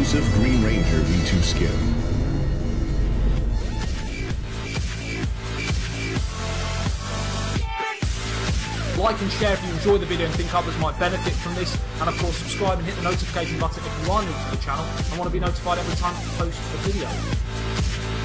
exclusive Green Ranger V2 skin. Like and share if you enjoy the video and think others might benefit from this, and of course subscribe and hit the notification button if you are new to the channel and want to be notified every time I post a video.